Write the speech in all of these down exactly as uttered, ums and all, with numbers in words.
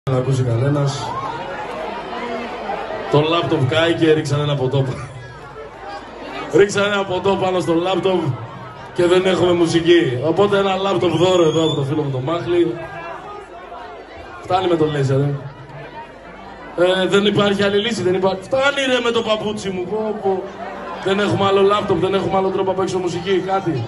Να ακούσει κανένας. Το λάπτοπ κάει και ρίξαν ένα ποτό. Ρίξαν ένα ποτό πάνω στο λάπτοπ και δεν έχουμε μουσική. Οπότε ένα λάπτοπ δώρο εδώ από το φίλο μου τον Μάχλη. Φτάνει με το λέιζερ, ε. ε. Δεν υπάρχει άλλη λύση, δεν υπάρχει. Φτάνει ρε με το παπούτσι μου. Πω, πω. Δεν έχουμε άλλο λάπτοπ, δεν έχουμε άλλο τρόπο να παίξω μουσική, κάτι.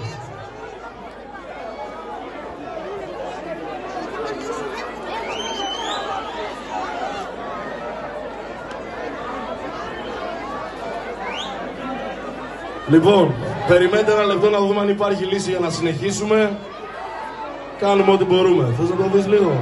Λοιπόν, περιμένετε ένα λεπτό να δούμε αν υπάρχει λύση για να συνεχίσουμε. Κάνουμε ό,τι μπορούμε. Θες να το δεις λίγο?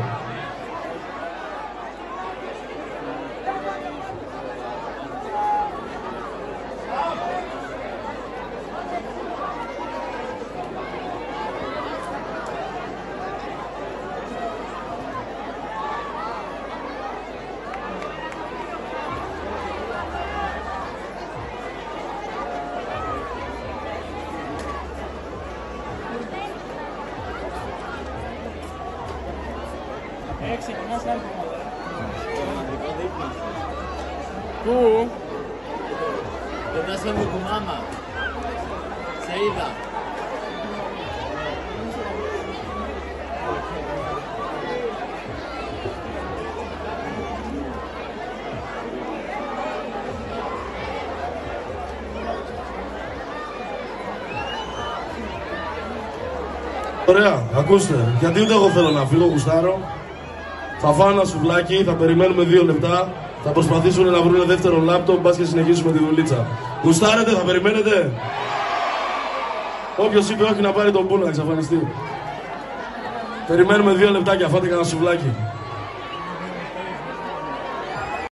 Πού? Πετάς με κουμάμα. Σε είδα. Ωραία, ακούστε, γιατί ούτε εγώ θέλω να φύγω, γουστάρω. Θα φάω ένα σουβλάκι, θα περιμένουμε δύο λεπτά. Θα προσπαθήσουν να βρουν δεύτερο λάπτοπ, μπας και συνεχίσουμε τη δουλίτσα. Γουστάρετε, θα περιμένετε? Όποιος είπε όχι να πάρει τον πού να εξαφανιστεί. Περιμένουμε δύο λεπτάκια, φάτε κανένα σουβλάκι.